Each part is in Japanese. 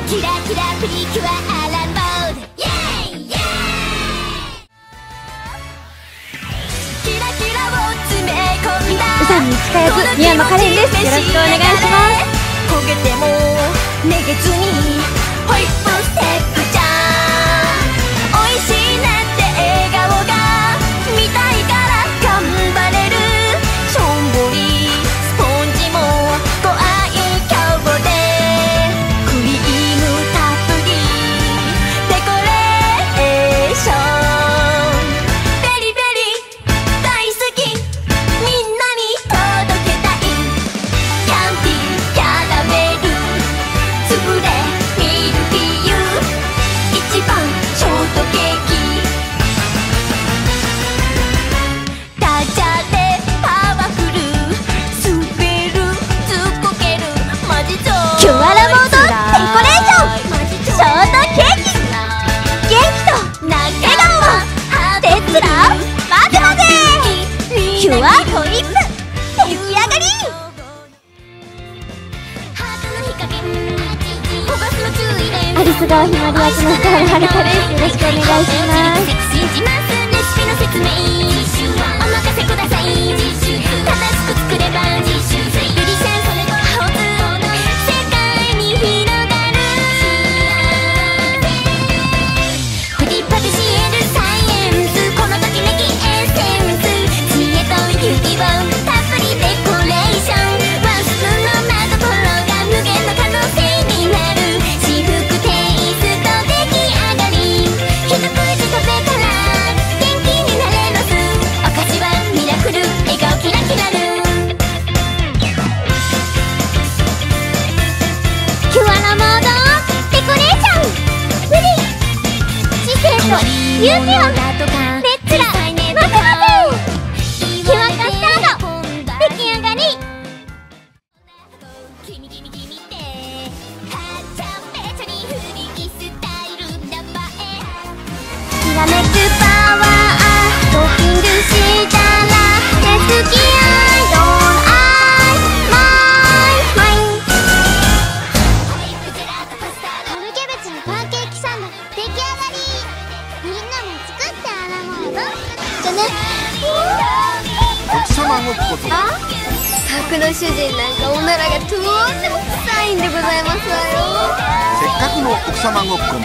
キラキラプリキュアアラモード、イエイイエイ。キラキラを詰め込んだ宇佐美近役宮山カレンです。よろしくお願いします。 焦げてもめげずにホイップステップちゃん、おいしいねって笑顔が見たいから頑張れる。しょんぼりスポンジもご愛嬌でクリームたっぷりデコレーション、ベリベリ大好き、みんなに届けたい。キャンディーキャラメルつぶれミルフィーユ、一番ショートケーキ、ダジャレパワフル滑るずっこけるマジゾー、 キュアラモードデコレーション、ショートケーキ、元気と笑顔をテツラ混ぜ混ぜ、キュアホイップ出来上がり。アリス川ひまり役の深原遥です。よろしくお願いします。 レシピの説明お任せください。正しく作ればルリセンそれのハウツ世界に広がる。フリッパティシエルサイエンス、このときめきエッセンス、知恵と勇気をたっぷりデコレーション、ワンスプーンの真心が無限の可能性になる。至福テイスト出来上がり、一口食べたら元気になれます。お菓子はミラクル、笑顔キラキラる。 キュアラモードデコレーション、プリ知性と勇気をレッツラ混ぜ混ぜ、キュアカスタード出来上がり。 キミキミキミってはっちゃんぺちゃに振り切スタイル名前、 きらめくパワートッピングしたら手つきアイドルアイマイマイン、春キャベツのパンケーキサンド出来上がり。みんなも作ってアラモードじゃね。 奥様ごっこと宅の主人なんかおならがとっても臭いんでございますわよ。 せっかくの奥様ごっこも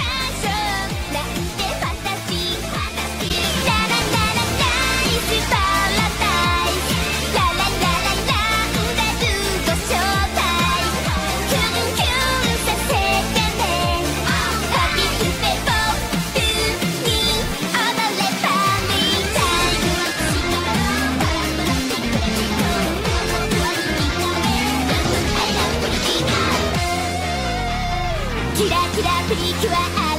キラキラプリキュア